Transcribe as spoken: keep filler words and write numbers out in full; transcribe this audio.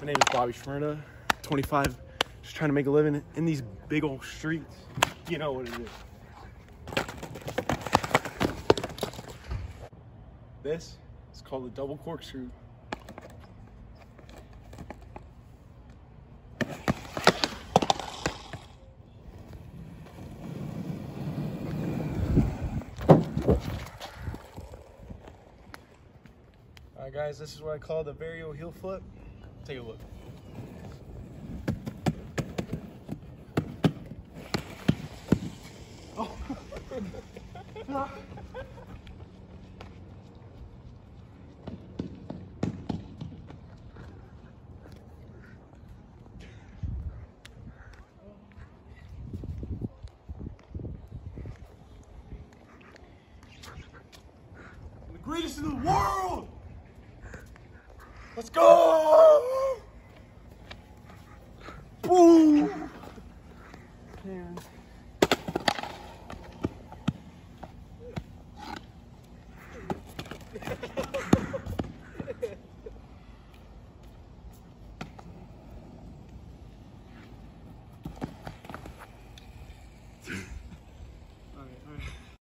My name is Bobby Schmerda, twenty-five, just trying to make a living in these big old streets. You know what it is. This is called a double corkscrew. Alright guys, this is what I call the vario heel flip. Take a look. Oh. The greatest in the world! Let's go! Boom! Man.